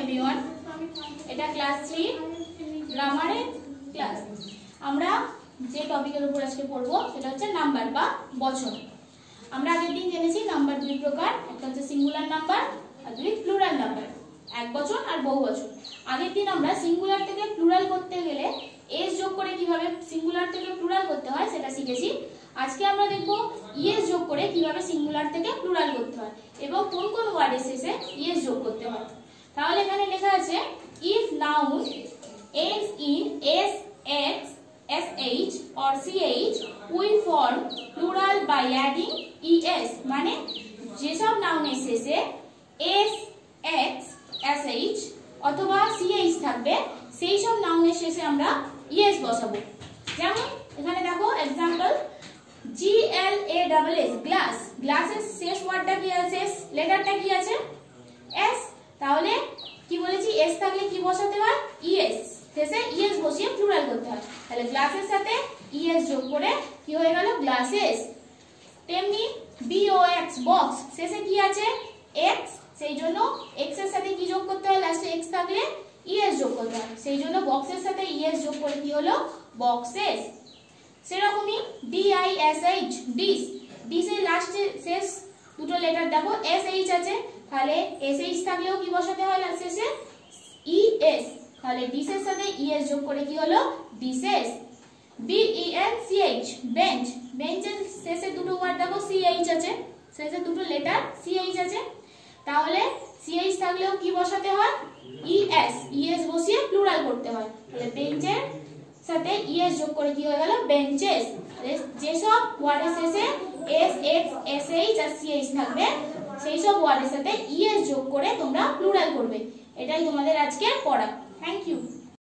Everyone, এটা class 3 গ্রামারের class. আমরা যে টপিকের উপর আজকে পড়বো সেটা হচ্ছে নাম্বার বা বচন। আমরা আগের দিন জেনেছি নাম্বার দুই প্রকার, একটা হচ্ছে সিঙ্গুলার নাম্বার আর দুই প্লুরাল নাম্বার, এক বচন আর বহু বচন। আগের দিন আমরা সিঙ্গুলার থেকে প্লুরাল করতে গেলে এস যোগ করে কিভাবে সিঙ্গুলার থেকে প্লুরাল করতে হয় সেটা শিখেছি। আজকে আমরা দেখব ইএস যোগ করে কিভাবে সিঙ্গুলার থেকে প্লুরাল করতে হয় এবং কোন কোন ওয়ার্ডের শেষে ইএস যোগ করতে হয়। তাহলে এখানে লেখা আছে if noun ends in s, x, sh or ch will form plural by adding es, মানে যেসব নাউনের শেষে s, x, sh অথবা ch থাকবে সেই সব নাউনের শেষে আমরা es বসাবো। যেমন এখানে দেখো एग्जांपल GLASS গ্লাস, গ্লাসের শেষ ওয়ার্ডটা কি আছে, শেষ লেটারটা কি আছে s, তাহলে কি বলেছি s থাকলে কি বসাতে হয় es, শেষে es বসিয়ে প্লুরাল করতে হয়। তাহলে গ্লাসের সাথে es যোগ করে কি হয়ে গেল গ্লাসেস। তেমনি box বক্স, শেষে কি আছে x, সেই জন্য x এর সাথে কি যোগ করতে হয়, লাস্টে x থাকলে es যোগ করতে হয়, সেই জন্য বক্সের সাথে es যোগ করে কি হলো বক্সেস। সেরকমই dish ডিশ, ডিশের লাস্টে শেষ দুটো লেটার দেখো sh আছে, তাহলে sh থাকলেও কি বসাতে হয় শেষে es, তাহলে ডিশের সাথে es যোগ করে কি হলো ডিশেস। bench বেঞ্চ, বেঞ্চের শেষে দুটো ওয়ার্ড দেখো ch আছে, শেষে দুটো লেটার ch আছে, তাহলে ch থাকলেও কি বসাতে হয় es বসিয়ে প্লুরাল করতে হয়। তাহলে বেঞ্চের সাথে es যোগ করে কি হয়ে গেল বেঞ্চেস। যেসব ওয়ার্ডের শেষে s, x, sh আর ch থাকবে সেই সব ওয়ার্ডের সাথে es যোগ করে তোমরা প্লুরাল করবে। এটাই তোমাদের আজকে পড়া। Thank you.